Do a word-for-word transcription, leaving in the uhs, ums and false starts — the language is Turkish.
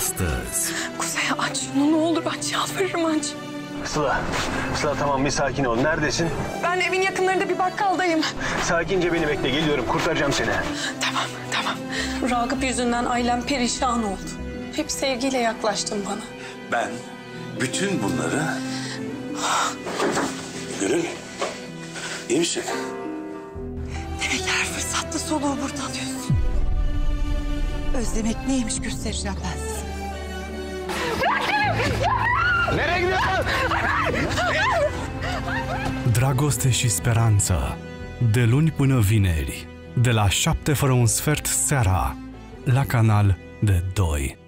astăzi. Kuzey aç şunu, ne olur aç, yalvarırım aç. Sıla, Sıla tamam bir sakin ol. Neredesin? Ben evin yakınlarında bir bakkaldayım. Sakince beni bekle, geliyorum. Kurtaracağım seni. Tamam, tamam. Ragıp yüzünden ailem perişan oldu. Hep sevgiyle yaklaştın bana. Ben bütün bunları... Gönül, iyi misin? Demek her fırsatta soluğu burada alıyorsun. Özlemek neymiş göstereceğim ben size. Nereye gidiyorsun? Dragoste și speranță. De luni până vineri, de la șapte fără un sfert seara, la Canal de doi.